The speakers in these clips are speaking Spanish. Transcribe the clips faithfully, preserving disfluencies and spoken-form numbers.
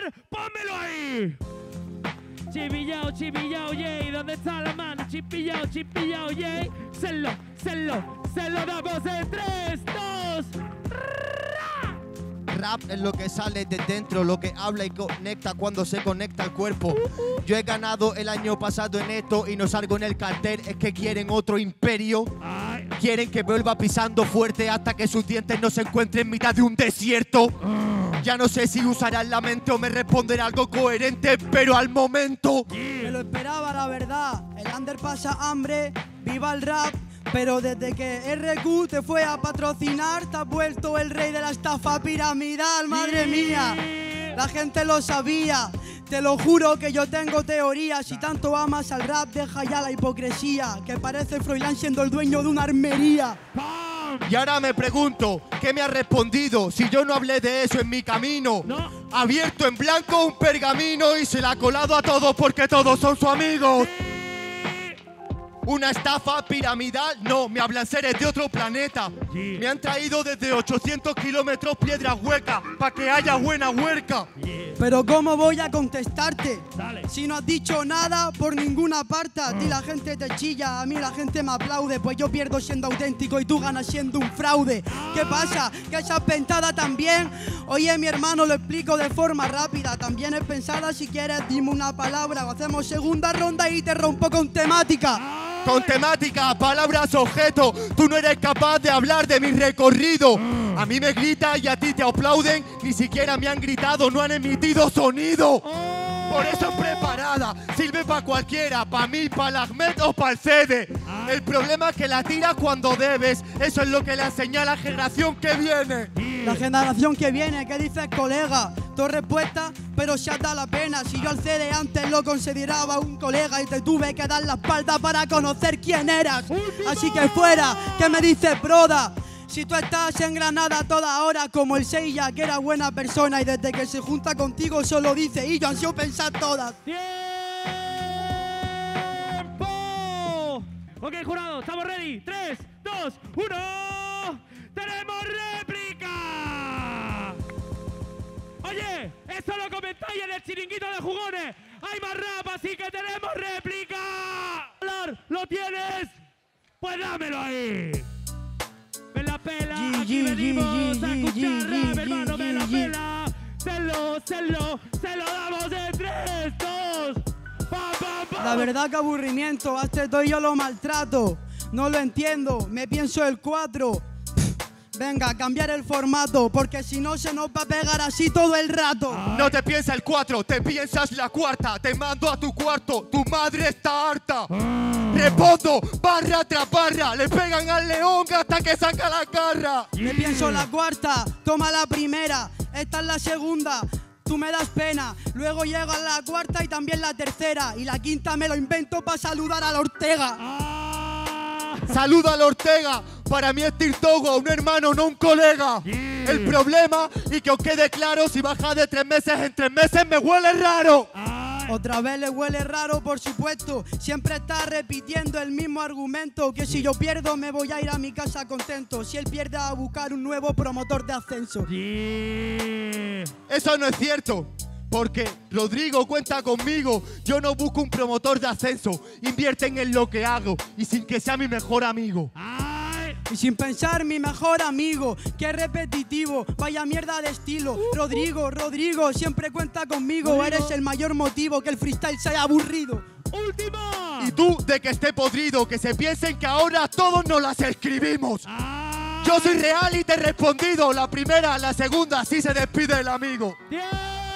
¡Pónmelo ahí! Chipillao, chipillao, yay. ¿Dónde está la mano? Chipillao, chipillao, yay. Se lo, se lo, se lo damos en tres, dos. Rap es lo que sale de dentro, lo que habla y conecta cuando se conecta al cuerpo. Yo he ganado el año pasado en esto y no salgo en el cartel. Es que quieren otro imperio. Ay. Quieren que vuelva pisando fuerte hasta que sus dientes no se encuentren en mitad de un desierto. Ya no sé si usarán la mente o me responderá algo coherente, pero al momento Me lo esperaba, la verdad. El under pasa hambre, viva el rap. Pero desde que R Q te fue a patrocinar, te has vuelto el rey de la estafa piramidal, madre mía. La gente lo sabía. Te lo juro que yo tengo teorías. Si tanto amas al rap, deja ya la hipocresía. Que parece Froilán siendo el dueño de una armería. Y ahora me pregunto, ¿qué me ha respondido? Si yo no hablé de eso en mi camino. No. Abierto en blanco un pergamino y se la ha colado a todos porque todos son sus amigos. Una estafa piramidal, no, me hablan seres de otro planeta. Yeah. Me han traído desde ochocientos kilómetros piedras huecas para que haya buena huerca. Yeah. Pero ¿cómo voy a contestarte? Dale. Si no has dicho nada por ninguna parte, a ti la gente te chilla, a mí la gente me aplaude, pues yo pierdo siendo auténtico y tú ganas siendo un fraude. ¿Qué pasa? ¿Que esa pentada también? Oye, mi hermano, lo explico de forma rápida, también es pensada. Si quieres, dime una palabra o hacemos segunda ronda y te rompo con temática. Con temática, palabras, objeto, tú no eres capaz de hablar de mi recorrido. A mí me grita y a ti te aplauden, ni siquiera me han gritado, no han emitido sonido. Por eso es preparada, sirve para cualquiera, para mí, para el Ahmed o para el Cede. El problema es que la tiras cuando debes, eso es lo que le enseña a la generación que viene. La generación que viene, ¿qué dices, colega? Dos respuestas, pero se da la pena. Si yo al C D antes lo consideraba un colega y te tuve que dar la espalda para conocer quién eras. Así que fuera, ¿qué me dices, broda? Si tú estás en Granada toda hora como el Seiya, que era buena persona y desde que se junta contigo solo dice y yo han sido pensar todas. ¡Tiempo! Ok, jurado, ¿estamos ready? tres, dos, uno. ¡Tenemos réplica! Oye, eso lo comentáis en el chiringuito de jugones. Hay más rap, así que tenemos réplica. ¿Lo tienes? Pues dámelo ahí. Me la pela, G, aquí G, venimos G, a G, escuchar G, rap, hermano, G, me la G. pela. Se lo, se lo, se lo damos en tres, dos, pa, pa, pa. La verdad que aburrimiento, hasta esto yo lo maltrato. No lo entiendo, me pienso el cuatro. Venga, a cambiar el formato, porque si no se nos va a pegar así todo el rato. No te piensas el cuatro, te piensas la cuarta. Te mando a tu cuarto, tu madre está harta. Respondo, barra tras barra, le pegan al león hasta que saca la garra. Me pienso la cuarta, toma la primera, esta es la segunda. Tú me das pena, luego llega la cuarta y también la tercera. Y la quinta me lo invento para saludar a la Ortega. Saluda a la Ortega, para mí es Tirtogo, un hermano, no un colega. Yeah. El problema, y que os quede claro, si baja de tres meses en tres meses me huele raro. Otra vez le huele raro, por supuesto. Siempre está repitiendo el mismo argumento, que si yo pierdo me voy a ir a mi casa contento. Si él pierde, a buscar un nuevo promotor de ascenso. Yeah. Eso no es cierto, porque Rodrigo cuenta conmigo. Yo no busco un promotor de ascenso, invierten en lo que hago y sin que sea mi mejor amigo. Ay. Y sin pensar, mi mejor amigo, qué repetitivo, vaya mierda de estilo. Rodrigo, Rodrigo, siempre cuenta conmigo. Rodrigo. Eres el mayor motivo que el freestyle se haya aburrido. ¡Última! Y tú de que esté podrido, que se piensen que ahora todos nos las escribimos. Ay. Yo soy real y te he respondido. La primera, la segunda, así se despide el amigo. ¡Tiempo!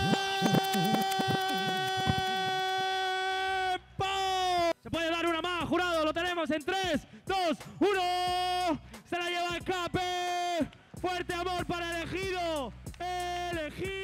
Se puede dar una más, jurado. Lo tenemos en tres, dos, uno. Se la lleva el Cape. Fuerte amor para elegido. Elegido.